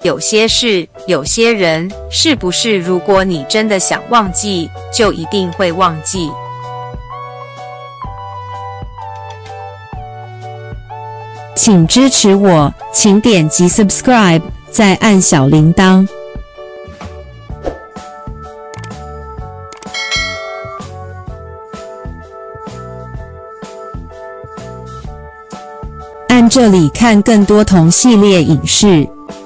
有些事，有些人，是不是如果你真的想忘记，就一定会忘记？ 请支持我，请点击 subscribe， 再按小铃铛。按这里看更多同系列影视。